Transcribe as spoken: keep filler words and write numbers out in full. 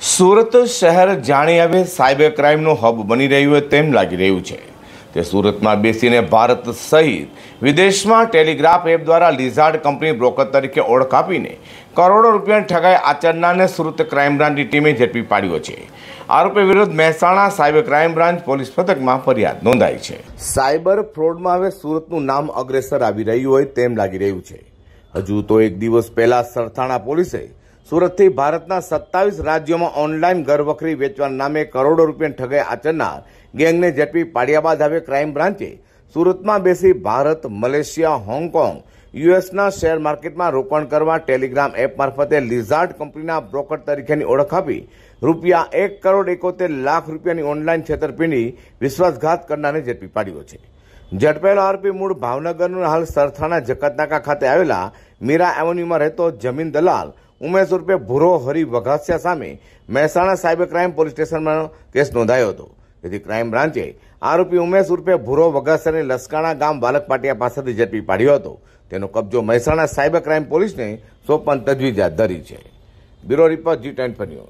સુરત શહેર જાણે હવે સાયબર ક્રાઇમનો હબ બની રહ્યું હોય તેમ લાગી રહ્યું છે। તે સુરતમાં બેસીને ભારત સહિત વિદેશમાં ટેલિગ્રાફ એપ દ્વારા લિઝાર્ડ કંપની બ્રોકર તરીકે ઓળખ આપીને કરોડો રૂપિયાની ઠગાઈ આચરનારને સુરત ક્રાઇમ બ્રાન્ચની ટીમે ઝડપી પાડ્યો છે। આરોપી વિરુદ્ધ Mehsana cyber crime branch police મથકમાં ફરિયાદ નોંધાઈ છે। સાયબર ફ્રોડમાં હવે સુરતનું નામ અગ્રેસર આવી રહ્યું હોય તેમ લાગી રહ્યું છે। હજુ તો એક દિવસ પહેલા સરથાણા પોલીસે સુરતથી ભારતના સત્તાવીસ રાજ્યોમાં ઓનલાઈન ઘરવખરી વેચવાના નામે કરોડો રૂપિયાની ઠગાઈ આચરનાર ગેંગને ઝડપી પાડ્યા બાદ હવે ક્રાઇમ બ્રાન્ચે સુરતમાં બેસી ભારત, મલેશિયા, હોંગકોંગ, યુએસના શેર માર્કેટમાં રોકાણ કરવા ટેલિગ્રામ એપ મારફતે લિઝાર્ડ કંપનીના બ્રોકર તરીકેની ઓળખ આપી રૂપિયા એક કરોડ એકોતેર લાખ રૂપિયાની ઓનલાઈન છેતરપિંડી વિશ્વાસઘાત કરનારને ઝડપી પાડ્યો છે। ઝડપાયેલો આરોપી મૂળ ભાવનગરનો હાલ સરથાણા જકાતનાકા ખાતે આવેલા મીરા એવન્યુમાં રહેતો જમીન દલાલ ઉમેશ ઉર્ફે ભૂરો હરી વઘાસિયા સામે મહેસાણા સાયબર ક્રાઇમ પોલીસ સ્ટેશનમાં કેસ નોંધાયો હતો। તેથી ક્રાઇમ બ્રાન્ચે આરોપી ઉમેશ ઉર્ફે ભૂરો વઘાસિયાને લસકાણા ગામ બાલકપાટિયા પાસેથી ઝડપી પાડ્યો હતો। તેનો કબજો મહેસાણા સાયબર ક્રાઇમ પોલીસને સોંપવાની તજવીજ હાથ ધરી છે। બ્યુરો રિપોર્ટ જી ટેન પર ન્યૂઝ।